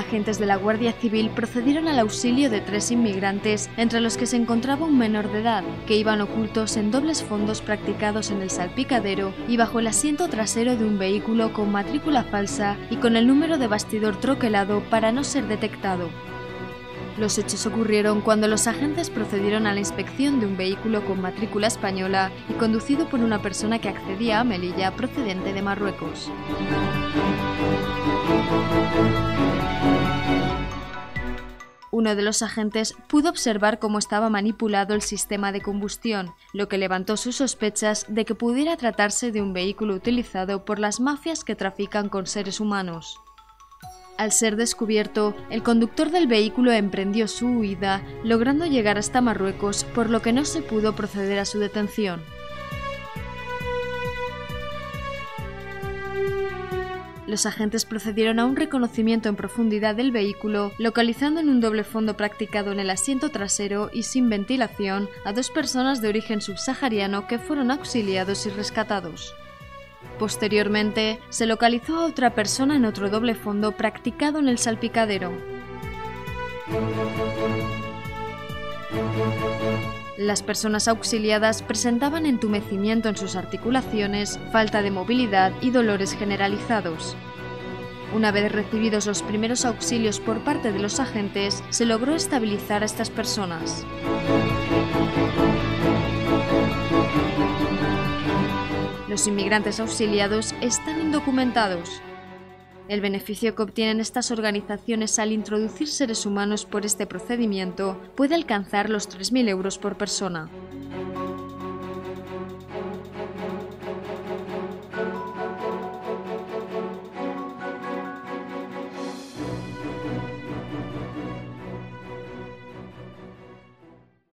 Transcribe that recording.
agentes de la Guardia Civil procedieron al auxilio de 3 inmigrantes, entre los que se encontraba un menor de edad, que iban ocultos en dobles fondos practicados en el salpicadero y bajo el asiento trasero de un vehículo con matrícula falsa y con el número de bastidor troquelado para no ser detectado. Los hechos ocurrieron cuando los agentes procedieron a la inspección de un vehículo con matrícula española y conducido por una persona que accedía a Melilla procedente de Marruecos. Uno de los agentes pudo observar cómo estaba manipulado el sistema de combustión, lo que levantó sus sospechas de que pudiera tratarse de un vehículo utilizado por las mafias que trafican con seres humanos. Al ser descubierto, el conductor del vehículo emprendió su huida, logrando llegar hasta Marruecos, por lo que no se pudo proceder a su detención. Los agentes procedieron a un reconocimiento en profundidad del vehículo, localizando en un doble fondo practicado en el asiento trasero y sin ventilación a 2 personas de origen subsahariano que fueron auxiliados y rescatados. Posteriormente, se localizó a otra persona en otro doble fondo practicado en el salpicadero. Las personas auxiliadas presentaban entumecimiento en sus articulaciones, falta de movilidad y dolores generalizados. Una vez recibidos los primeros auxilios por parte de los agentes, se logró estabilizar a estas personas. Los inmigrantes auxiliados están indocumentados. El beneficio que obtienen estas organizaciones al introducir seres humanos por este procedimiento puede alcanzar los 3.000 euros por persona.